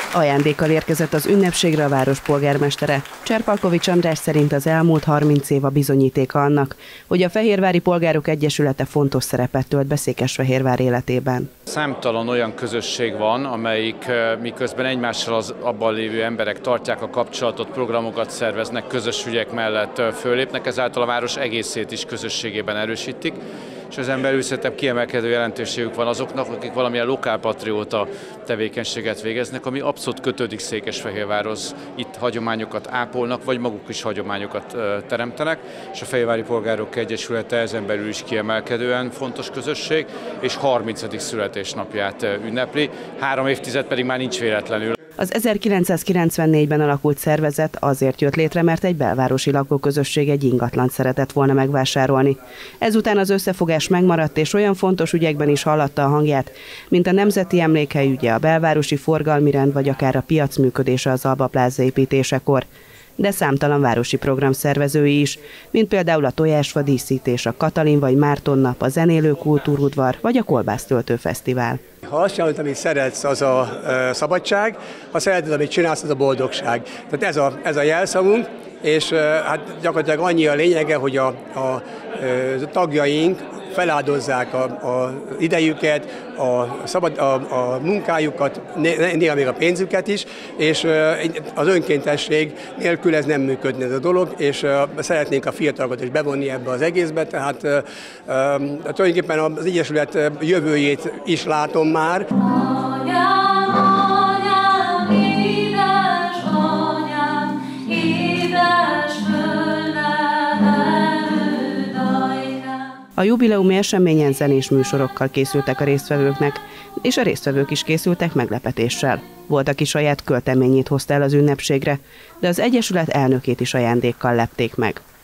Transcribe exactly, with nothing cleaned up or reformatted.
Ajándékkal érkezett az ünnepségre a város polgármestere. Cserpalkovics András szerint az elmúlt harminc év a bizonyítéka annak, hogy a Fehérvári Polgárok Egyesülete fontos szerepet tölt be Székesfehérvár életében. Számtalan olyan közösség van, amelyik miközben egymással az abban lévő emberek tartják a kapcsolatot, programokat szerveznek, közös ügyek mellett fölépnek, ezáltal a város egészét is közösségében erősítik. És ezen belül szerintem kiemelkedő jelentőségük van azoknak, akik valamilyen lokálpatrióta tevékenységet végeznek, ami abszolút kötődik Székesfehérvárhoz. Itt hagyományokat ápolnak, vagy maguk is hagyományokat teremtenek, és a Fehérvári Polgárok Egyesülete ezen belül is kiemelkedően fontos közösség, és harmincadik születésnapját ünnepli. Három évtized pedig már nincs véletlenül. Az ezerkilencszázkilencvennégyben alakult szervezet azért jött létre, mert egy belvárosi lakóközösség egy ingatlant szeretett volna megvásárolni. Ezután az összefogás megmaradt, és olyan fontos ügyekben is hallatta a hangját, mint a nemzeti emlékhely ügye, a belvárosi forgalmi rend, vagy akár a piac működése az Alba Pláza építésekor. De számtalan városi program szervezői is, mint például a tojásfa díszítés, a Katalin vagy Márton nap, a zenélő kultúrudvar vagy a kolbásztöltő fesztivál. Ha azt csinálod, amit szeretsz, az a e, szabadság, ha szereted, amit csinálsz, az a boldogság. Tehát ez a, ez a jelszavunk, és e, hát gyakorlatilag annyi a lényege, hogy a, a, a tagjaink feláldozzák a, a idejüket, a, szabad, a, a munkájukat, néha még a pénzüket is, és az önkéntesség nélkül ez nem működne ez a dolog, és szeretnénk a fiatalokat is bevonni ebbe az egészbe, tehát e, e, tulajdonképpen az Egyesület jövőjét is látom már. A jubileumi eseményen zenés műsorokkal készültek a résztvevőknek, és a résztvevők is készültek meglepetéssel. Volt, aki saját költeményét hozta el az ünnepségre, de az Egyesület elnökét is ajándékkal lepték meg.